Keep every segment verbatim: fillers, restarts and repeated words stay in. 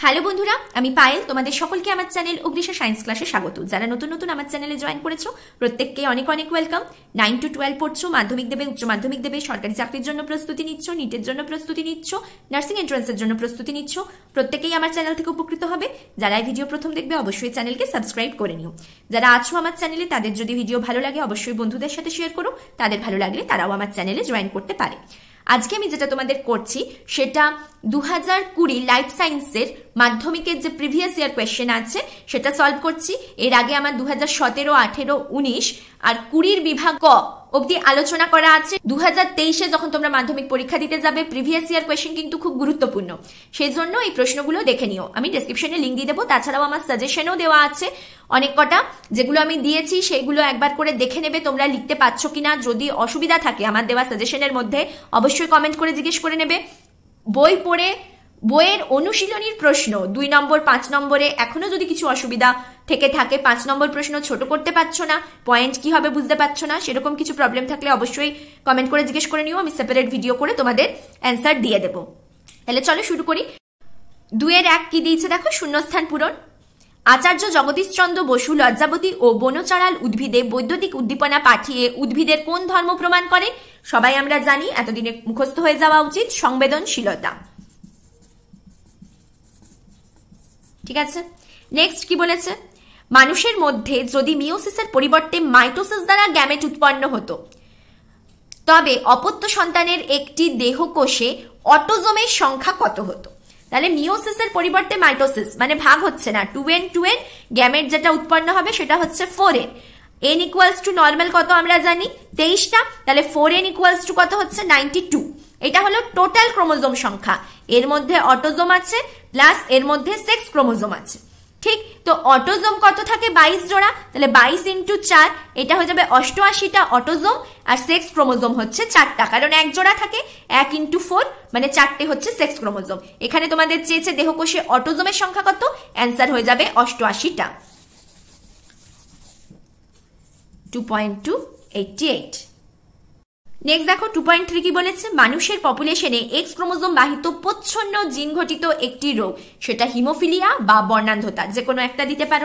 Hello বন্ধুরা, আমি পায়েল। তোমাদের সকলকে আমার চ্যানেল অগ্রিসা সায়েন্স ক্লাসে স্বাগত। যারা নতুন নতুন আমার চ্যানেলে জয়েন করেছো প্রত্যেককে অনেক অনেক ওয়েলকাম। নাইন টু টুয়েলভ পড়ছো, মাধ্যমিক দেবে, উচ্চ মাধ্যমিক দেবে, সরকারি চাকরির জন্য প্রস্তুতি নিচ্ছ, নিটের জন্য প্রস্তুতি নিচ্ছ, নার্সিং এন্ট্রান্সের জন্য প্রস্তুতি নিচ্ছ, প্রত্যেকেই আমার চ্যানেল থেকে উপকৃত হবে। যারা এই ভিডিও প্রথম দেখবে অবশ্যই চ্যানেলকে সাবস্ক্রাইব করে নিও। যারা আছো আমার চ্যানেলে তাদের যদি ভিডিও ভালো লাগে অবশ্যই বন্ধুদের সাথে শেয়ার করো। তাদের ভালো লাগলে তারাও আমার চ্যানেলে জয়েন করতে পারে। আজকে আমি যেটা তোমাদের করছি সেটা দু হাজার কুড়ি লাইফ সায়েন্সের মাধ্যমিকের যে প্রিভিয়াস ইয়ার কোয়েশ্চেন আছে সেটা সলভ করছি। এর আগে আমার দু হাজার সতেরো আঠেরো উনিশ আর কুড়ির বিভাগ ক অবধি আলোচনা করা আছে। দু হাজার তেইশে যখন তোমরা মাধ্যমিক পরীক্ষা দিতে যাবে প্রিভিয়াস ইয়ার কোয়েশ্চেন কিন্তু খুব গুরুত্বপূর্ণ, সেই জন্য এই প্রশ্নগুলো দেখে নিও। আমি ডেসক্রিপশনে লিঙ্ক দিয়ে দেবো, তাছাড়াও আমার সাজেশনও দেওয়া আছে অনেক কটা, যেগুলো আমি দিয়েছি সেগুলো একবার করে দেখে নেবে তোমরা লিখতে পারছো কিনা। যদি অসুবিধা থাকে আমার দেওয়া সাজেশনের মধ্যে অবশ্যই কমেন্ট করে জিজ্ঞেস করে নেবে। বই পড়ে বইয়ের অনুশীলনীর প্রশ্ন দুই নম্বর পাঁচ নম্বরে এখনো যদি কিছু অসুবিধা থেকে থাকে, পাঁচ নম্বর প্রশ্ন ছোট করতে পারছো না, পয়েন্ট কি হবে বুঝতে পারছো না, সেরকম কিছু প্রবলেম থাকলে অবশ্যই কমেন্ট করে জিজ্ঞেস করে নিও। আমি সেপারেট ভিডিও করে তোমাদের অ্যান্সার দিয়ে দেবো। তাহলে চলো শুরু করি। দুয়ের এক কি দিয়েছে দেখো, শূন্যস্থান পূরণ। আচার্য জগদীশচন্দ্র বসু লজ্জাবতী ও বনচড়াল উদ্ভিদে বৈদ্যুতিক উদ্দীপনা পাঠিয়ে উদ্ভিদের কোন ধর্ম প্রমাণ করে? সবাই আমরা জানি, এতদিনে মুখস্থ হয়ে যাওয়া উচিত, সংবেদনশীলতা। ঠিক আছে, নেক্সট কি বলেছে? মানুষের মধ্যে যদি মিওসিসের পরিবর্তে মাইটোসিস দ্বারা গ্যামেট উৎপন্ন হতো তবে অপত্য সন্তানের একটি দেহকোষে অটোজোমের সংখ্যা কত হতো? তাহলে মিওসিসের পরিবর্তে মাইটোসিস মানে ভাগ হচ্ছে না, two N two N gamete যেটা উৎপন্ন হবে সেটা হচ্ছে four N. N equals to normal কত আমরা জানি তেইশটা, তাহলে ফোর এন ইকুয়ালস টু কত হচ্ছে নাইনটি টু। এটা হলো টোটাল ক্রোমোজোম সংখ্যা, এর মধ্যে অটোজোম আছে প্লাস এর মধ্যে সেক্স ক্রোমোজোম আছে। ঠিক, তো অটোজোম কত থাকে? বাইশ জোড়া, তাহলে বাইশ ইন্টু চার এটা হয়ে যাবে অষ্টআশিটা অটোজোম, আর সেক্স ক্রোমোজোম হচ্ছে চারটা, কারণ এক জোড়া থাকে, এক ইন্টু ফোর মানে চারটে হচ্ছে সেক্স ক্রোমোজোম। এখানে তোমাদের চেয়েছে দেহকোষে অটোজোমের সংখ্যা কত, অ্যান্সার হয়ে যাবে অষ্টআশিটা। Two point two eighty eight. Next দেখো টু পয়েন্ট থ্রি কি বলেছে? মানুষের পপুলেশনে এক্স ক্রোমোজোম বাহিত প্রচ্ছন্ন জিন ঘটিত একটি রোগ, সেটা হিমোফিলিয়া বা বর্ণান্ধতা, যে কোনো একটা দিতে পারো,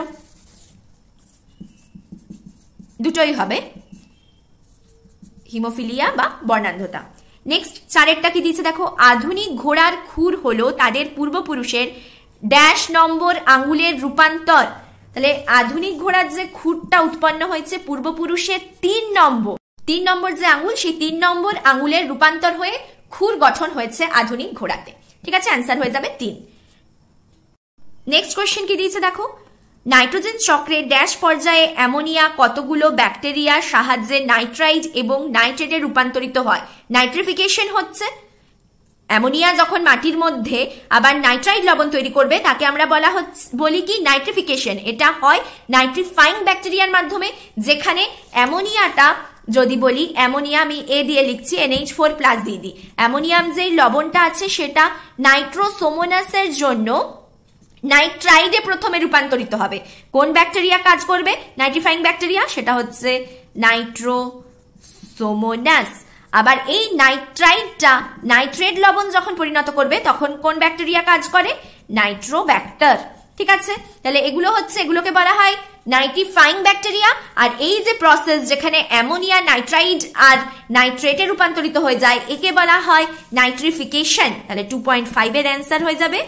দুটোই হবে, হিমোফিলিয়া বা বর্ণান্ধতা। নেক্সট চারেরটা কি দিয়েছে দেখো, আধুনিক ঘোড়ার খুর হলো তাদের পূর্বপুরুষের ড্যাশ নম্বর আঙ্গুলের রূপান্তর। তাহলে আধুনিক ঘোড়ার যে খুরটা উৎপন্ন হয়েছে পূর্বপুরুষের তিন নম্বর তিন নম্বর যে আঙ্গুল, সেই তিন নম্বর আঙ্গুলের রূপান্তর হয়ে খুর গঠন হয়েছে আধুনিক ঘোড়াতে। ঠিক আছে, অ্যান্সার হয়ে যাবে তিন। নেক্সট কোয়েশ্চেন কি দিয়েছে দেখো, নাইট্রোজেন চক্রের ড্যাশ পর্যায়ে অ্যামোনিয়া কতগুলো ব্যাকটেরিয়ার সাহায্যে নাইট্রাইড এবং নাইট্রেটে রূপান্তরিত হয়? নাইট্রিফিকেশন হচ্ছে, অ্যামোনিয়া যখন মাটির মধ্যে আবার নাইট্রাইড লবণ তৈরি করবে তাকে আমরা বলা হচ্ছে বলি কি নাইট্রিফিকেশন। এটা হয় নাইট্রিফাইং ব্যাকটেরিয়ার মাধ্যমে, যেখানে অ্যামোনিয়াটা যদি বলি, অ্যামোনিয়া আমি এ দিয়ে লিখছি, এন এইচ ফোর প্লাস দিয়ে দিই, অ্যামোনিয়াম যে লবণটা আছে সেটা নাইট্রোসোমোনাসের জন্য নাইট্রাইডে প্রথমে রূপান্তরিত হবে। কোন ব্যাকটেরিয়া কাজ করবে নাইট্রিফাইং ব্যাকটেরিয়া? সেটা হচ্ছে নাইট্রোসোমোনাস। আবার এই নাইট্রাইডটা নাইট্রেট লবণ যখন পরিণত করবে তখন কোন ব্যাকটেরিয়া কাজ করে? নাইট্রোব্যাক্টার। ঠিক আছে, তাহলে এগুলো হচ্ছে, এগুলোকে বলা হয় নাইট্রিফাইং ব্যাকটেরিয়া। আর এই যে প্রসেস যেখানে অ্যামোনিয়া নাইট্রাইড আর নাইট্রেটে রূপান্তরিত হয়ে যায় একে বলা হয় নাইট্রিফিকেশন। তাহলে টু পয়েন্ট ফাইভ এর অ্যান্সার হয়ে যাবে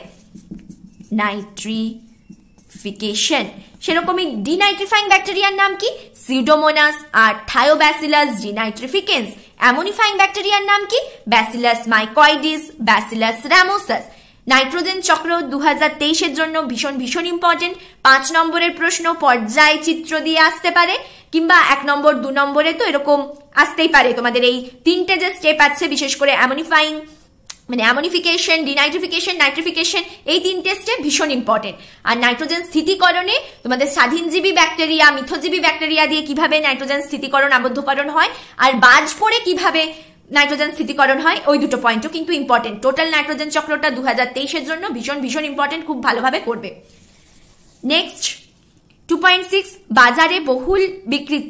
নাইট্রিফিকেশন। সেরকমই ডিনাইট্রিফাইং ব্যাকটেরিয়ার নাম কি? সিউডোমোনাস আর থায়োব্যাসিলাস ডিনাইট্রিফিকেন্স। অ্যামোনিফাইং ব্যাকটেরিয়ার নাম কি? Bacillus mycoides, Bacillus ramosus. Nitrogen চক্র দু হাজার তেইশের জন্য ভীষণ ভীষণ ইম্পর্টেন্ট। পাঁচ নম্বরের প্রশ্ন পর্যায় চিত্র দিয়ে আসতে পারে, কিংবা এক নম্বর দু নম্বরে তো এরকম আসতেই পারে। তোমাদের এই তিনটে যে স্টেপ আছে, বিশেষ করে অ্যামোনিফাইং মানে অ্যামোনিফিকেশন, ডিনাইট্রিফিকেশন, নাইট্রিফিকেশন, এই তিনটে স্টেপ ভীষণ ইম্পর্টেন্ট। আর নাইট্রোজেন স্থিতিকরণে তোমাদের স্বাধীনজীবী ব্যাকটেরিয়া, মিথজীবী ব্যাকটেরিয়া দিয়ে কিভাবে নাইট্রোজেন স্থিতিকরণ আবদ্ধকরণ হয়, আর বাজ পড়ে কিভাবে নাইট্রোজেন স্থিতিকরণ হয়, ওই দুটো পয়েন্টও কিন্তু ইম্পর্টেন্ট। টোটাল নাইট্রোজেন চক্রটা দু হাজার তেইশের জন্য ভীষণ ভীষণ ইম্পর্টেন্ট, খুব ভালোভাবে করবে। নেক্সট টু পয়েন্ট সিক্স, বাজারে বহুল বিক্রিত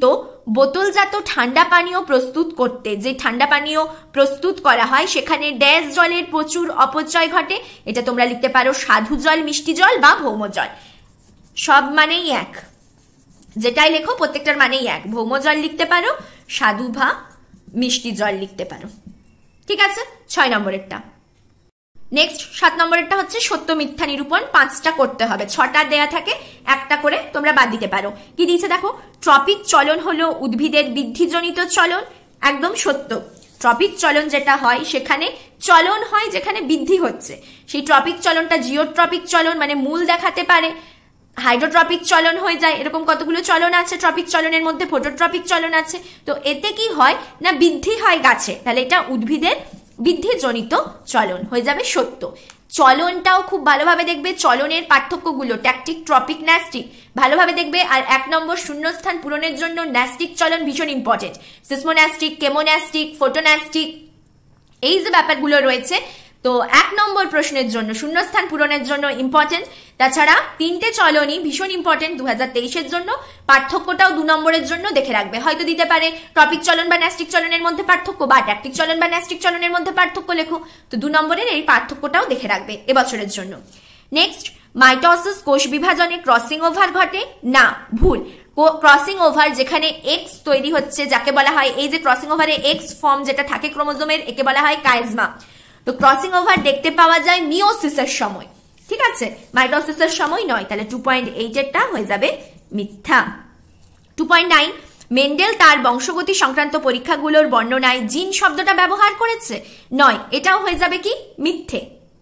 বোতলজাত ঠান্ডা পানীয় প্রস্তুত করতে যে ঠান্ডা পানীয় প্রস্তুত করা হয় সেখানে ড্যাশ জলের প্রচুর অপচয় ঘটে। এটা তোমরা লিখতে পারো সাধু জল, মিষ্টি জল বা ভৌম জল। সব মানেই এক, যেটাই লেখো প্রত্যেকটার মানেই এক। ভৌম জল লিখতে পারো, সাধু বা মিষ্টি জল লিখতে পারো। ঠিক আছে, ছয় নম্বরেরটা। নেক্সট সাত নম্বরেরটা হচ্ছে সত্য মিথ্যা নিরূপণ। পাঁচটা করতে হবে, ছটা দেয়া থাকে, একটা করে তোমরা বাদ দিতে পারো। কি দিয়েছে দেখো, ট্রপিক চলন হলো উদ্ভিদের বৃদ্ধিজনিত চলন। একদম সত্য। ট্রপিক চলন যেটা হয় সেখানে চলন হয় যেখানে বৃদ্ধি হচ্ছে, সেই ট্রপিক চলনটা জিওট্রপিক চলন মানে মূল দেখাতে পারে। হাইড্রোট্রপিক চলন হয়ে যায়, এরকম কতগুলো চলন আছে ট্রপিক চলনের মধ্যে, ফোটোট্রপিক চলন আছে। তো এতে কি হয় না বৃদ্ধি হয় গাছে, তাহলে এটা উদ্ভিদের বৃদ্ধিজনিত চলন হয়ে যাবে সত্য। চলনটাও খুব ভালোভাবে দেখবে, চলনের পার্থক্যগুলো ট্যাকটিক, ট্রপিক, ন্যাস্টিক ভালোভাবে দেখবে। আর এক নম্বর শূন্যস্থান পূরণের জন্য ন্যাস্টিক চলন ভীষণ ইম্পর্টেন্ট। সিসমোন্যাস্টিক, কেমোন্যাস্টিক, ফোটোন্যাস্টিক এই যে ব্যাপারগুলো রয়েছে, তো এক নম্বর প্রশ্নের জন্য শূন্যস্থান পূরণের জন্য ইম্পর্টেন্ট। তাছাড়া তিনটে চলনই ভীষণ ইম্পর্টেন্ট দু হাজার তেইশের জন্য। পার্থক্যটাও দু নম্বরের জন্য দেখে রাখবে, হয়তো দিতে পারে ট্রপিক চলন বা ন্যাস্টিক চলনের মধ্যে পার্থক্য বা ট্যাকটিক চলন বা ন্যাস্টিক চলনের মধ্যে পার্থক্য লেখো। তো দু নম্বরের এই পার্থক্যটাও দেখে রাখবে এবছরের জন্য। নেক্সট, মাইটোসিস কোষ বিভাজনে ক্রসিং ওভার ঘটে না, ভুল। ক্রসিং ওভার যেখানে এক্স তৈরি হচ্ছে যাকে বলা হয়, এই যে ক্রসিং ওভারে এক্স ফর্ম যেটা থাকে ক্রোমোজোমের, একে বলা হয় কাইজমা। তো ক্রসিং ওভার দেখতে পাওয়া যায় মিওসিসের সময়, ঠিক আছে, মাইটোসিসের সময় নয়। তাহলে টু পয়েন্ট এইট এরটা হয়ে যাবে মিথ্যা। টু পয়েন্ট নাইন, মেন্ডেল তার বংশগতি সংক্রান্ত পরীক্ষাগুলোর বর্ণনায় জিন শব্দটা ব্যবহার করেছে, নয়, এটাও হয়ে যাবে কি মিথ্যে।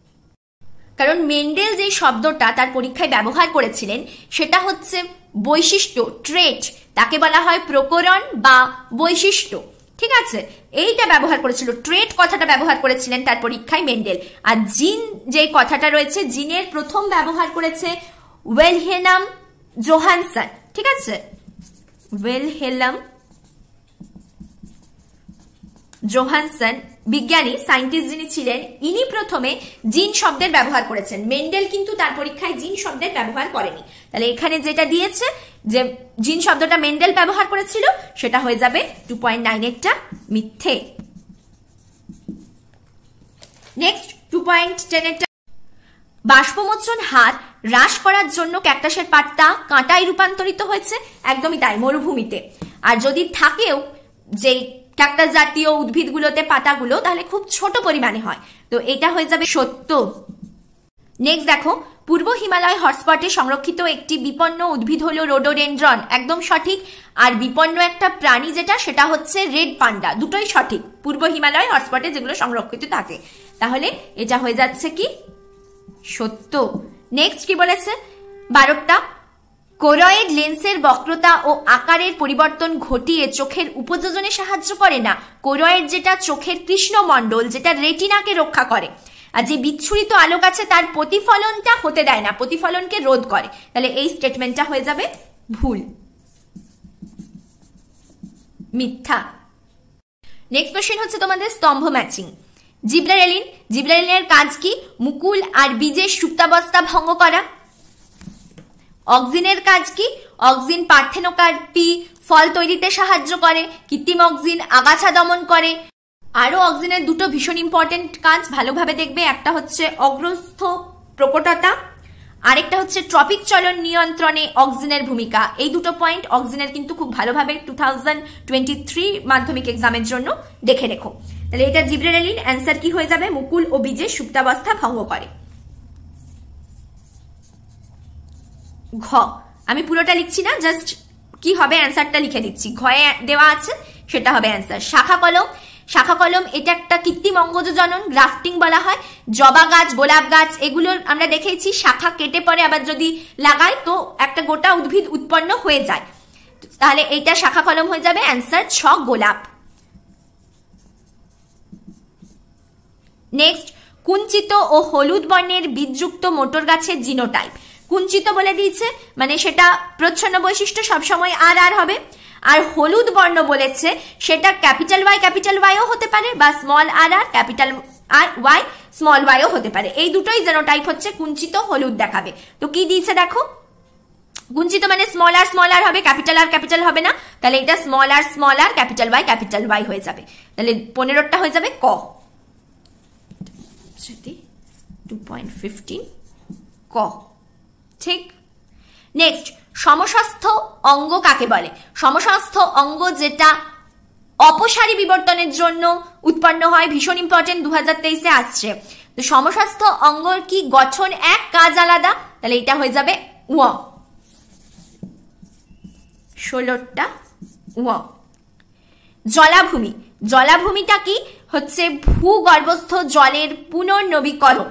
কারণ মেন্ডেল যে শব্দটা তার পরীক্ষায় ব্যবহার করেছিলেন সেটা হচ্ছে বৈশিষ্ট্য, ট্রেট, তাকে বলা হয় প্রকরণ বা বৈশিষ্ট্য, ঠিক আছে, এইটা ব্যবহার করেছিল, ট্রেট কথাটা ব্যবহার করেছিলেন তার পরীক্ষায় মেন্ডেল। আর জিন যে কথাটা রয়েছে, জিনের প্রথম ব্যবহার করেছে ওয়েলহেলাম জোহানসন, ঠিক আছে, ওয়েলহেলাম জোহানসন বিজ্ঞানী, সায়েন্টিস্ট যিনি ছিলেন, ইনি প্রথমে জিন শব্দের ব্যবহার করেছেন। মেন্ডেল কিন্তু তার পরীক্ষায় জিন শব্দের ব্যবহার করেনি। তাহলে এখানে যেটা দিয়েছে যে জিন শব্দটা মেন্ডেল ব্যবহার করেছিল সেটা হয়ে যাবে টু পয়েন্ট নাইন এরটা মিথ্যে। নেক্সট টু পয়েন্ট টেন এরটা, বাষ্পমোচন হার হ্রাস করার জন্য ক্যাকটাসের পাতা কাঁটায় রূপান্তরিত হয়েছে, একদমই তাই, মরুভূমিতে। আর যদি থাকেও যেই ক্যাকটাস জাতীয় উদ্ভিদগুলোতে পাতাগুলো, তাহলে খুব ছোট পরিমাণে হয়, তো এটা হয়ে যাবে সত্য। নেক্সট দেখো, পূর্ব হিমালয় হটস্পটে সংরক্ষিত একটি বিপন্ন উদ্ভিদ হলো রোডোডেনড্রন, একদম সঠিক। আর বিপন্ন একটা প্রাণী যেটা সেটা হচ্ছে রেড পান্ডা, দুটোই সঠিক পূর্ব হিমালয় হটস্পটে যেগুলো সংরক্ষিত থাকে। তাহলে এটা হয়ে যাচ্ছে কি সত্য। নেক্সট কি বলেছে, বারোটা, কোরয়েড লেন্সের বক্রতা ও আকারের পরিবর্তন ঘটিয়ে চোখের উপযোজনে সাহায্য করে না। কোরয়েড যেটা চোখের কৃষ্ণমণ্ডল, যেটা রেটিনাকে রক্ষা করে, আর যে বিচ্ছুরিত আলোক আছে তার প্রতিফলনটা হতে দেয় না, প্রতিফলনকে রোধ করে। তাহলে এই স্টেটমেন্টটা হয়ে যাবে ভুল, মিথ্যা। নেক্সট কোশ্চেন হচ্ছে তোমাদের স্তম্ভ ম্যাচিং। জিব্রারেলিন, জিব্রারেলিনের কাজ কি? মুকুল আর বীজের সুপ্তাবস্থা ভঙ্গ করা। অক্সিনের কাজ কি? অক্সিন পার্থেনোকার্পি ফল তৈরিতে সাহায্য করে। কৃত্রিম অক্সিন আগাছা দমন করে। আরো অক্সিনের দুটো ভীষণ ইম্পর্টেন্ট কাজ ভালোভাবে দেখবে, একটা হচ্ছে অগ্রস্থ প্রকটতা, আরেকটা হচ্ছে ট্রপিক চলন নিয়ন্ত্রণে অক্সিনের ভূমিকা। এই দুটো পয়েন্ট অক্সিনের কিন্তু খুব ভালোভাবে টু থাউজেন্ড টোয়েন্টি থ্রি মাধ্যমিক এক্সামের জন্য দেখে রেখো। তাহলে এটা জিব্রারেলিন, অ্যান্সার কি হয়ে যাবে? মুকুল ও বীজের সুপ্তাবস্থা ভঙ্গ করে। ঘ, আমি পুরোটা লিখছি না, জাস্ট কি হবে অ্যান্সারটা লিখে দিচ্ছি, ঘয়ে দেওয়া আছে সেটা হবে অ্যান্সার। শাখা কলম, শাখা কলম এটা একটা কৃত্রিম অঙ্গজ জনন, গ্রাফটিং বলা হয়। জবা গাছ, গোলাপ গাছ এগুলোর আমরা দেখেছি শাখা কেটে পরে আবার যদি লাগাই তো একটা গোটা উদ্ভিদ উৎপন্ন হয়ে যায়, তাহলে এইটা শাখা কলম হয়ে যাবে। অ্যান্সার ছ, গোলাপ। নেক্সট, কুঞ্চিত ও হলুদ বর্ণের বীজযুক্ত মোটর গাছের জিনোটাইপ। কুঞ্চিত বলে দিয়েছে মানে সেটা প্রচ্ছন্ন বৈশিষ্ট্য সবসময় আর আর হবে। আর হলুদ বর্ণ বলেছে সেটা ক্যাপিটাল ওয়াই ক্যাপিটাল ওয়াইও হতে পারে, বা small R R capital R Y small ওয়াইও হতে পারে। এই দুটোই জেনোটাইপ হচ্ছে কুঞ্চিত হলুদ দেখাবে। তো কি দিয়েছে দেখো, গুঞ্চিত মানে স্মল আর স্মল আর হবে, ক্যাপিটাল আর ক্যাপিটাল হবে না, তাহলে এটা small R small R capital Y capital Y হয়ে যাবে, তাহলে পনেরোটা হয়ে যাবে ক। টু পয়েন্ট ফিফটিন ক, ঠিক। নেক্সট, সমস্বাস্থ্য অঙ্গ কাকে বলে? সমস্বাস্থ্য অঙ্গ যেটা অপসারী বিবর্তনের জন্য উৎপন্ন হয়, ভীষণ ইম্পর্টেন্ট, দু হাজার তেইশে আসছে। তো সমস্বাস্থ্য অঙ্গর কি গঠন এক, কাজ আলাদা, তাহলে এটা হয়ে যাবে উ। ষোলোটা উ। জলাভূমি, জলাভূমিটা কি হচ্ছে ভূগর্ভস্থ জলের পুনর্নবীকরণ।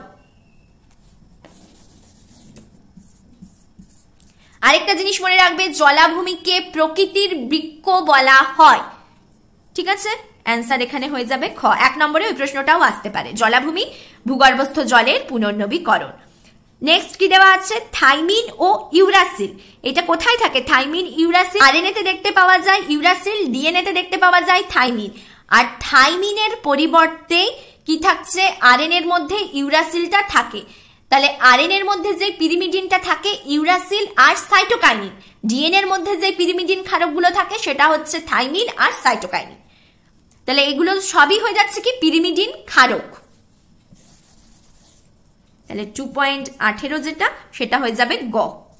আরেকটা জিনিস মনে রাখবে, জলাভূমিকে প্রকৃতির বৃক্ষ বলা হয়, ঠিক আছে। অ্যান্সার এখানে হয়ে যাবে খ। এক নম্বরে ওই প্রশ্নটাও আসতে পারে, জলাভূমি ভূগর্ভস্থ জলের পুনর্নবীকরণ। নেক্সট কি দেওয়া আছে? থাইমিন ও ইউরাসিল। এটা কোথায় থাকে? থাইমিন ইউরাসিল আরএনএ তে দেখতে পাওয়া যায়, ইউরাসিল ডিএনএ তে দেখতে পাওয়া যায় থাইমিন। আর থাইমিনের পরিবর্তে কি থাকছে? আরএনএ এর মধ্যে ইউরাসিলটা থাকে। তাহলে আরএনএ এর মধ্যে যে পিরিমিডিনটা থাকে ইউরাসিল আর সাইটোকাইনিন, ডিএনএ এর মধ্যে যে পিরিমিডিন ক্ষারকগুলো থাকে সেটা হচ্ছে থাইমিন আর সাইটোকাইনিন। তাহলে এগুলো সবই হয়ে যাচ্ছে কি পিরিমিডিন ক্ষারক। তাহলে টু পয়েন্ট আঠেরো যেটা সেটা হয়ে যাবে গ।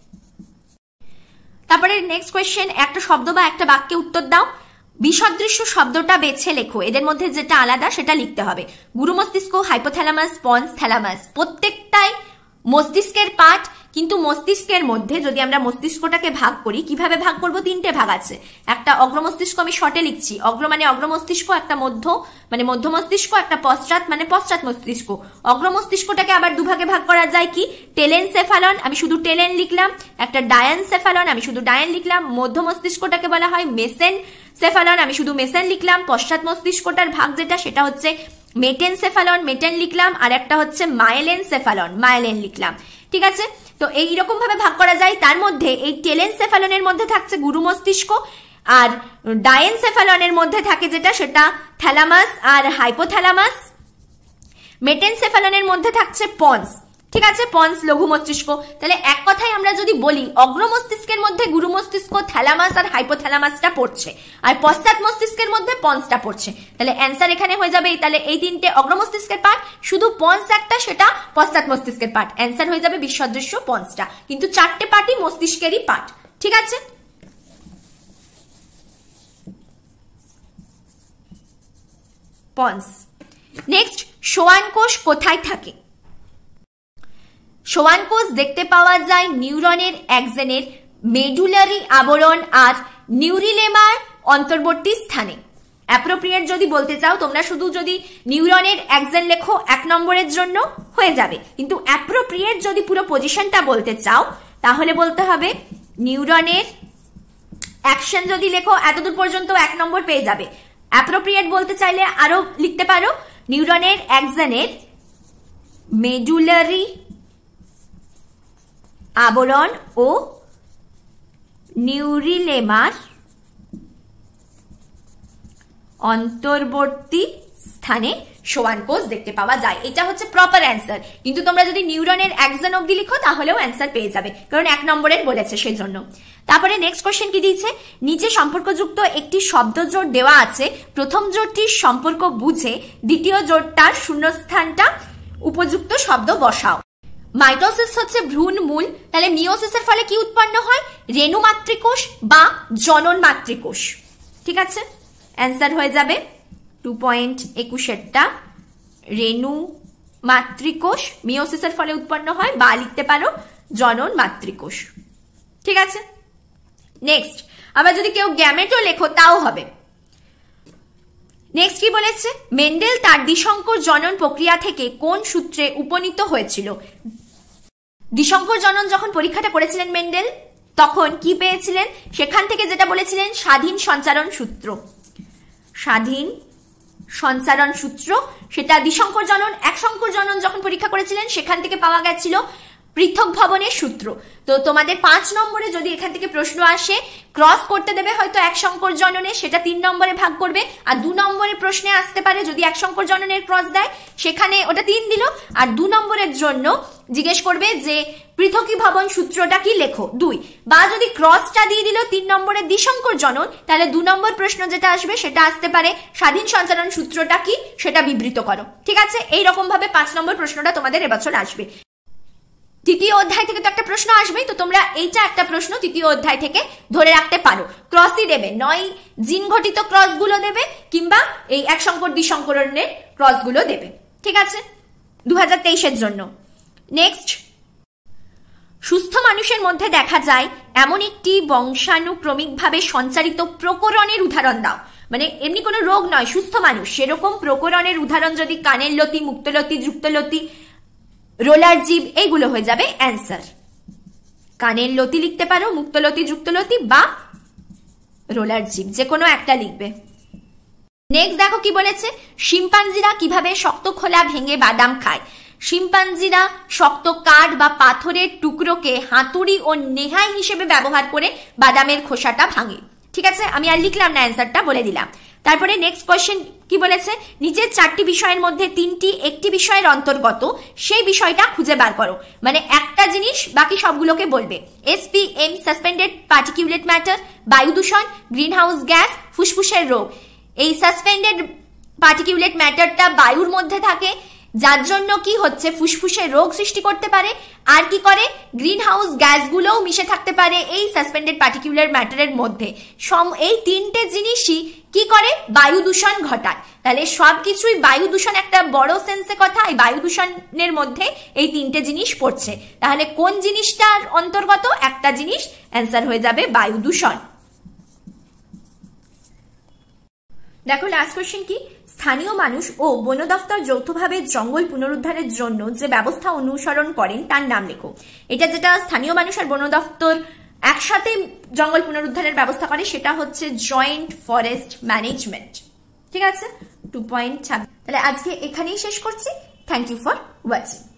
তারপরে নেক্সট কোয়েশ্চেন, একটা শব্দ বা একটা বাক্যে উত্তর দাও। বিসদৃশ্য শব্দটা বেছে লেখো, এদের মধ্যে যেটা আলাদা সেটা লিখতে হবে। গুরু মস্তিষ্ক, হাইপোথ্যালামাস, পন্স থ্যালামাস প্রত্যেকটাই মস্তিষ্কের পার্ট, কিন্তু মস্তিষ্কের মধ্যে যদি আমরা মস্তিষ্কটাকে ভাগ করি, কিভাবে ভাগ করব? তিনটে ভাগ আছে। একটা অগ্র মস্তিষ্ক, আমি শর্টে লিখছি, অগ্র মানে অগ্র মস্তিষ্ক, একটা মধ্য মানে মধ্য মস্তিষ্ক, একটা পশ্চাৎ মানে পশ্চাৎ মস্তিষ্ক। অগ্র মস্তিষ্কটাকে আবার দুভাগে ভাগ করা যায়, কি? টেলেনসেফালন, আমি শুধু টেলেন লিখলাম, একটা ডায়ানসেফালন, আমি শুধু ডায়ান লিখলাম। মধ্য মস্তিষ্কটাকে বলা হয় মেসেন সেফালন, আমি শুধু মেসেন লিখলাম। পশ্চাৎ মস্তিষ্কটার ভাগ যেটা সেটা হচ্ছে মেটেনসেফালন, মেটেন লিখলাম। আর একটা হচ্ছে মাইলেনসেফালন, মাইলেন লিখলাম, ঠিক আছে। তো এইরকম ভাবে ভাগ করা যায়। তার মধ্যে এই টেলেনসেফালনের মধ্যে থাকছে গুরু মস্তিষ্ক, আর ডায়েনসেফালনের মধ্যে থাকে যেটা সেটা থ্যালামাস আর হাইপোথ্যালামাস। মেটেনসেফালনের মধ্যে থাকছে পন্স, ঠিক আছে, পন্স লঘু মস্তিষ্ক। তাহলে এক কথায় আমরা যদি বলি অগ্র মস্তিষ্কের মধ্যে গুরু মস্তিষ্ক, থ্যালামাস আর হাইপোথ্যালামাসটা পড়ছে, আর পশ্চাৎ মস্তিষ্কের মধ্যে পন্সটা পড়ছে। তাহলে অ্যান্সার এখানে হয়ে যাবে, তাহলে এই তিনটে অগ্র মস্তিষ্কের পার্ট, শুধু পন্স একটা সেটা পশ্চাৎ মস্তিষ্কের পার্ট। অ্যান্সার হয়ে যাবে বিসদৃশ্য পন্সটা, কিন্তু চারটে পার্টই মস্তিষ্কেরই পার্ট, ঠিক আছে। পন্স। নেক্সট, সোয়ান কোষ কোথায় থাকে? সোয়ান কোষ দেখতে পাওয়া যায় নিউরনের একজেনের মেডুলারি আবরণ আর নিউরিলেমার অন্তর্বর্তী স্থানে। অ্যাপ্রোপ্রিয়েট যদি বলতে চাও তোমরা শুধু যদি নিউরনের একজেন লেখো এক নম্বরের জন্য হয়ে যাবে, কিন্তু অ্যাপ্রোপ্রিয়েট যদি পুরো পজিশনটা বলতে চাও তাহলে বলতে হবে নিউরনের অ্যাকশন যদি লেখো এতদূর পর্যন্ত এক নম্বর পেয়ে যাবে। অ্যাপ্রোপ্রিয়েট বলতে চাইলে আরো লিখতে পারো নিউরনের একজেনের মেডুলারি আবরণ ও নিউরিলেমার অন্তর্বর্তী স্থানে সোয়ান কোষ দেখতে পাওয়া যায়। এটা হচ্ছে প্রপার অ্যান্সার, কিন্তু তোমরা যদি নিউরনের একজন অব্দি লিখো তাহলেও অ্যান্সার পেয়ে যাবে, কারণ এক নম্বরের বলেছে সেই জন্য। তারপরে নেক্সট কোশ্চেন কি দিয়েছে? নিচে সম্পর্কযুক্ত একটি শব্দ জোট দেওয়া আছে, প্রথম জোটটির সম্পর্ক বুঝে দ্বিতীয় জোটটার শূন্যস্থানটা উপযুক্ত শব্দ বসাও। মাইটোসিস হচ্ছে ভ্রূণ মূল, তাহলে মিওসিসের ফলে কি উৎপন্ন হয়? রেণু মাতৃকোষ বা জনন মাতৃকোষ, ঠিক আছে। অ্যান্সার হয়ে যাবে টু পয়েন্ট একুশেরটা রেণু মাতৃকোষ, মিওসিসের ফলে উৎপন্ন হয়, বা লিখতে পারো জনন মাতৃকোষ, ঠিক আছে। নেক্সট, আবার যদি কেউ গ্যামেটও লেখো তাও হবে। নেক্সট কি বলেছে? মেন্ডেল তার দ্বিসংকর জনন প্রক্রিয়া থেকে কোন সূত্রে উপনীত হয়েছিল? দ্বিসংকর জনন যখন পরীক্ষাটা করেছিলেন মেন্ডেল তখন কি পেয়েছিলেন? সেখান থেকে যেটা বলেছিলেন স্বাধীন সঞ্চারণ সূত্র, স্বাধীন সঞ্চারণ সূত্র, সেটা দ্বিসংকর জনন। এক সংকর জনন যখন পরীক্ষা করেছিলেন সেখান থেকে পাওয়া গেছিল পৃথক ভবনের সূত্র। তো তোমাদের পাঁচ নম্বরে যদি এখান থেকে প্রশ্ন আসে ক্রস করতে দেবে হয়তো এক সংকর জননে, সেটা তিন নম্বরে ভাগ করবে। আর দু নম্বরের প্রশ্নে আসতে পারে যদি এক সংকর জননের ক্রস দেয় সেখানে ওটা তিন দিল, আর দু নম্বরের জন্য জিজ্ঞেস করবে যে পৃথকীভবন সূত্রটা কি লেখো, দুই। বা যদি ক্রসটা দিয়ে দিল তিন নম্বরের দ্বিসংকর জনন, তাহলে দু নম্বর প্রশ্ন যেটা আসবে সেটা আসতে পারে স্বাধীন সঞ্চালন সূত্রটা কি সেটা বিবৃত করো। ঠিক আছে, এইরকম ভাবে পাঁচ নম্বর প্রশ্নটা তোমাদের এবছর আসবে। তৃতীয় অধ্যায় থেকে তো একটা প্রশ্ন আসবেই, তো তোমরা এইটা একটা প্রশ্ন তৃতীয় অধ্যায় থেকে ধরে রাখতে পারো। ক্রসই দেবে, নয় জিন ঘটিত ক্রস গুলো দেবে কিংবা এই এক সংকর দ্বিসংকরণের ক্রস গুলো দেবে। ঠিক আছে, দু হাজার তেইশের জন্য। নেক্সট, সুস্থ মানুষের মধ্যে দেখা যায় এমন একটি বংশানুক্রমিকভাবে সঞ্চারিত প্রকরণের উদাহরণ দাও। মানে এমনি কোনো রোগ নয়, সুস্থ মানুষ, সেরকম প্রকরণের উদাহরণ যদি কানের লতি, মুক্তলতি, যুক্তলতি, রোলার জীব, এইগুলো হয়ে যাবে অ্যান্সার। কানের লতি লিখতে পারো, মুক্তলতি, যুক্তলতি বা রোলার জীব, যে কোনো একটা লিখবে। নেক্সট দেখো কি বলেছে, শিম্পাঞ্জিরা কিভাবে শক্ত খোলা ভেঙে বাদাম খায়। শিম্পাঞ্জিরা শক্ত কাঠ বা পাথরের টুকরোকে হাতুড়ি ও নেহাই হিসেবে ব্যবহার করে বাদামের খোসাটা ভাঙে। ঠিক আছে, আমি আর লিখলাম না, অ্যান্সারটা বলে দিলাম। তারপরে নেক্সট কোয়েশ্চেন কি বলেছে, নিচের চারটি বিষয়ের মধ্যে তিনটি একটি বিষয়ের অন্তর্গত, সেই বিষয়টা খুঁজে বার করো। মানে একটা জিনিস বাকি সবগুলোকে বলবে। এসপিএম, সাসপেন্ডেড পার্টিকুলেট ম্যাটার, বায়ু দূষণ, গ্রিন হাউস গ্যাস, ফুসফুসের রোগ। এই সাসপেন্ডেড পার্টিকুলেট ম্যাটারটা বায়ুর মধ্যে থাকে, যার জন্য কি হচ্ছে ফুসফুসের রোগ সৃষ্টি করতে পারে। আর কি করে, গ্রিন হাউস গ্যাসগুলোও মিশে থাকতে পারে এই সাসপেন্ডেড পার্টিকুলার ম্যাটারের মধ্যে। এই তিনটে জিনিসই কি করে, বায়ু দূষণ ঘটায়। তাহলে সবকিছুই বায়ু দূষণ একটা বড় সেন্সে কথা, এই বায়ু দূষণের মধ্যে এই তিনটে জিনিস পড়ছে। তাহলে কোন জিনিসটার অন্তর্গত, একটা জিনিস, অ্যান্সার হয়ে যাবে বায়ু দূষণ। দেখো লাস্ট কোয়েশ্চেন কি, স্থানীয় মানুষ ও বন দফতর যৌথভাবে জঙ্গল পুনরুদ্ধারের জন্য যে ব্যবস্থা অনুসরণ করেন তার নাম লেখো। এটা যেটা স্থানীয় মানুষ আর বন দফতর একসাথে জঙ্গল পুনরুদ্ধারের ব্যবস্থা করে সেটা হচ্ছে জয়েন্ট ফরেস্ট ম্যানেজমেন্ট। ঠিক আছে, টু পয়েন্ট ছাব্বিশ। তাহলে আজকে এখানেই শেষ করছি। Thank you for watching.